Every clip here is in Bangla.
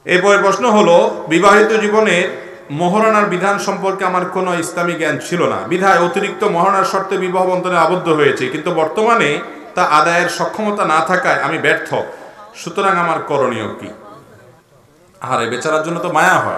এরপরে প্রশ্ন হলো, বিবাহিত জীবনে মহারণার বিধান সম্পর্কে আমার কোনো ইসলামী জ্ঞান ছিল না, বিধায় অতিরিক্ত মহারণার শর্তে বিবাহ বন্ধনে আবদ্ধ হয়েছে, কিন্তু বর্তমানে তা আদায়ের সক্ষমতা না থাকায় আমি ব্যর্থ, সুতরাং আমার করণীয় কি? আরে বেচারার জন্য তো মায়া হয়,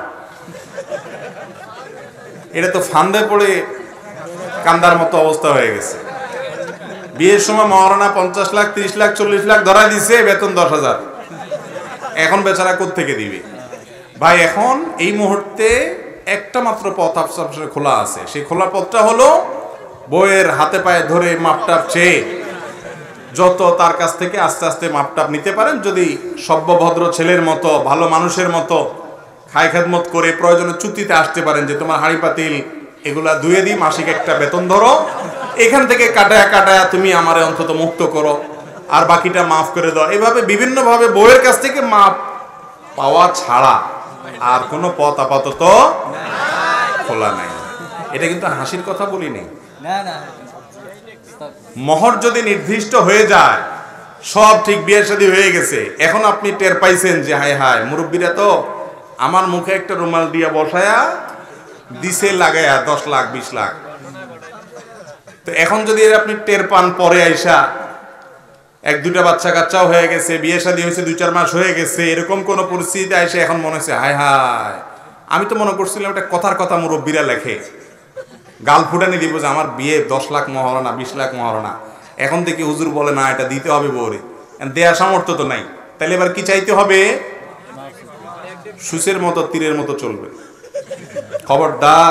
এটা তো ফান্দে পড়ে কান্দার মতো অবস্থা হয়ে গেছে। বিয়ের সময় মহারণা 50 লাখ 30 লাখ 40 লাখ ধরাই দিছে, বেতন 10,000, এখন বেচারা কোত্থেকে দিবে? ভাই এখন এই মুহূর্তে একটা মাত্র পথ আপনার খোলা আছে, সেই খোলা পথটা হলো বউয়ের হাতে পায়ে ধরে মাপটাপ চেয়ে যত তার কাছ থেকে আস্তে আস্তে মাপটাপ নিতে পারেন, যদি সভ্যভদ্র ছেলের মতো ভালো মানুষের মতো খায় খেদমত করে প্রয়োজনে চুক্তিতে আসতে পারেন যে তোমার হাঁড়ি পাতিল এগুলা ধুয়ে দিই, মাসিক একটা বেতন ধরো, এখান থেকে কাটায়া কাটায়া তুমি আমারে অন্তত মুক্ত করো আর বাকিটা মাফ করে দাও। এভাবে বিভিন্নভাবে বউয়ের কাছ থেকে মাপ পাওয়া ছাড়া আর কোনো পথ আপাতত খোলা নাই। এটা কিন্তু হাসির কথা বলি নেই। মোহর যদি নির্দিষ্ট হয়ে যায়, সব ঠিক, বিয়ে শাদী হয়ে গেছে, এখন আপনি টের পাইছেন যে হায় হায় মুরব্বীরা তো আমার মুখে একটা রুমাল দিয়া বসায়া দিছে লাগায়া 10 লাখ 20 লাখ, তো এখন যদি আপনি টের পান পরে আইসা 1-2টা বাচ্চা কাচ্চাও হয়ে গেছে, বিয়ে শাদী হয়েছে 2-4 মাস হয়ে গেছে, এরকম কোন পরিস্থিতিতে আইসা এখন মনে হচ্ছে হায় হায় আমি তো মনে করছিলাম এটা কথার কথা মুরব্বীরা লেখে, গাল ফুটানি দিব যে আমার বিয়ে 10 লাখ মহারণা 20 লাখ মহারণা, এখন থেকে হুজুর বলে না এটা দিতে হবে বউরে, দেয়া সামর্থ্য তো নাই, তাহলে এবার কি চাইতে হবে? সুসের মতো তীরের মতো চলবে। খবরদার,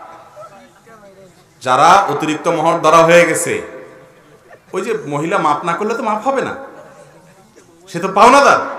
যারা অতিরিক্ত মোহর ধরা হয়ে গেছে, ওই যে মহিলা মাপ না করলে তো মাপ হবে না, সে তো পাওনাদার।